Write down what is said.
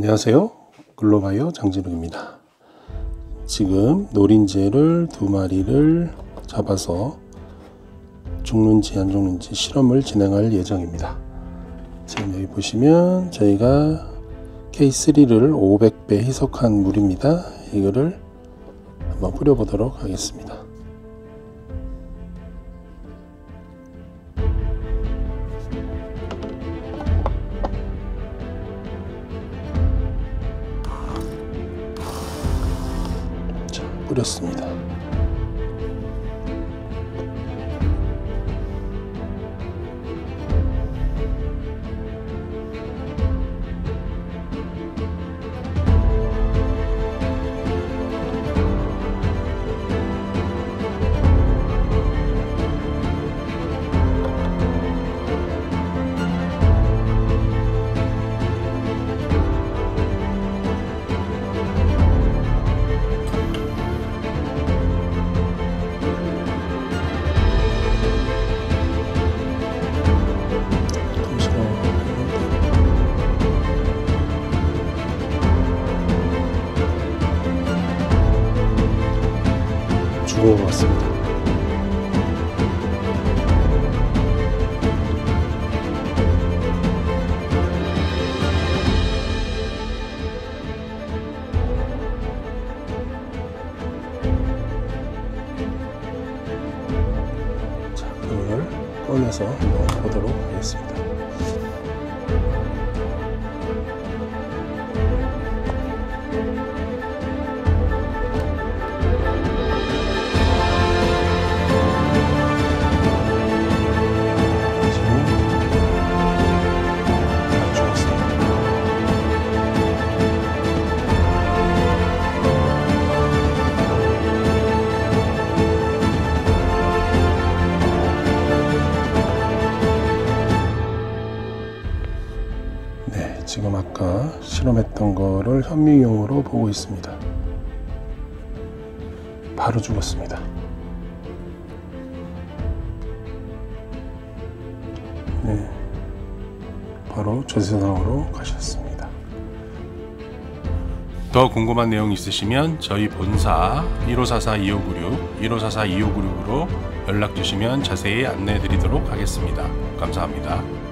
안녕하세요. 글로바이오 장진욱입니다. 지금 노린재를 2마리를 잡아서 죽는지 안 죽는지 실험을 진행할 예정입니다. 지금 여기 보시면 저희가 K3를 500배 희석한 물입니다. 이거를 한번 뿌려보도록 하겠습니다. 뿌렸습니다. 죽어왔습니다. 자, 그걸 꺼내서 한번 보도록 하겠습니다. 지금 아까 실험했던 거를 현미경으로 보고 있습니다. 바로 죽었습니다. 네, 바로 저 세상으로 가셨습니다. 더 궁금한 내용 있으시면 저희 본사 1544-2596, 1544-2596으로 연락 주시면 자세히 안내해 드리도록 하겠습니다. 감사합니다.